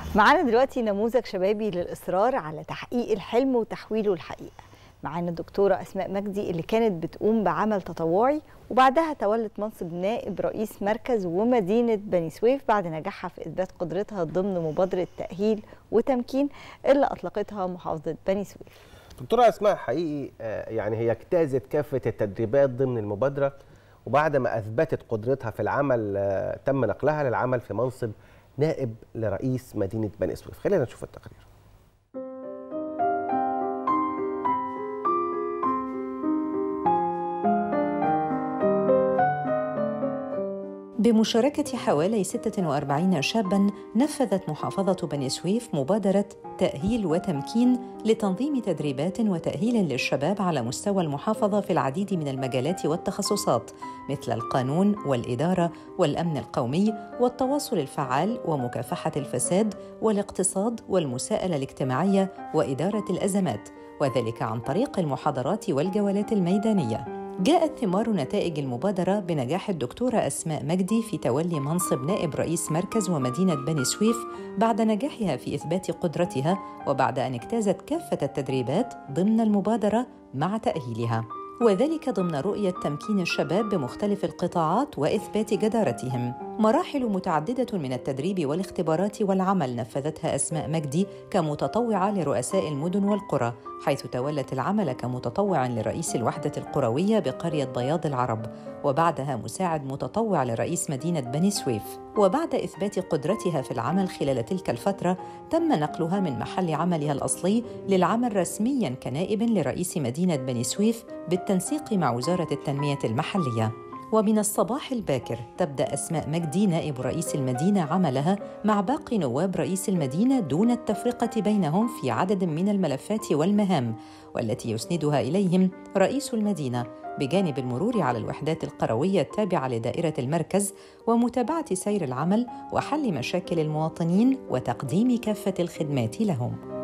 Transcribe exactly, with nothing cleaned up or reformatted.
معانا دلوقتي نموذج شبابي للإصرار على تحقيق الحلم وتحويله لحقيقة. معانا الدكتورة أسماء مجدي اللي كانت بتقوم بعمل تطوعي وبعدها تولت منصب نائب رئيس مركز ومدينة بني سويف بعد نجاحها في إثبات قدرتها ضمن مبادرة تأهيل وتمكين اللي أطلقتها محافظة بني سويف. دكتورة أسماء حقيقي يعني هي اجتازت كافة التدريبات ضمن المبادرة، وبعد ما أثبتت قدرتها في العمل تم نقلها للعمل في منصب نائب لرئيس مدينة بني سويف. خلينا نشوف التقرير. بمشاركة حوالي ستة وأربعين شاباً نفذت محافظة بني سويف مبادرة تأهيل وتمكين لتنظيم تدريبات وتأهيل للشباب على مستوى المحافظة في العديد من المجالات والتخصصات مثل القانون والإدارة والأمن القومي والتواصل الفعال ومكافحة الفساد والاقتصاد والمساءلة الاجتماعية وإدارة الأزمات، وذلك عن طريق المحاضرات والجولات الميدانية. جاءت ثمار نتائج المبادرة بنجاح الدكتورة أسماء مجدي في تولي منصب نائب رئيس مركز ومدينة بني سويف بعد نجاحها في إثبات قدرتها وبعد أن اجتازت كافة التدريبات ضمن المبادرة مع تأهيلها، وذلك ضمن رؤية تمكين الشباب بمختلف القطاعات وإثبات جدارتهم. مراحل متعددة من التدريب والاختبارات والعمل نفذتها أسماء مجدي كمتطوعة لرؤساء المدن والقرى، حيث تولت العمل كمتطوع لرئيس الوحدة القروية بقرية بياض العرب، وبعدها مساعد متطوع لرئيس مدينة بني سويف. وبعد إثبات قدرتها في العمل خلال تلك الفترة تم نقلها من محل عملها الأصلي للعمل رسمياً كنائب لرئيس مدينة بني سويف بالتنسيق مع وزارة التنمية المحلية. ومن الصباح الباكر تبدأ أسماء مجدي نائب رئيس المدينة عملها مع باقي نواب رئيس المدينة دون التفرقة بينهم في عدد من الملفات والمهام، والتي يسندها إليهم رئيس المدينة بجانب المرور على الوحدات القروية التابعة لدائرة المركز ومتابعة سير العمل وحل مشاكل المواطنين وتقديم كافة الخدمات لهم.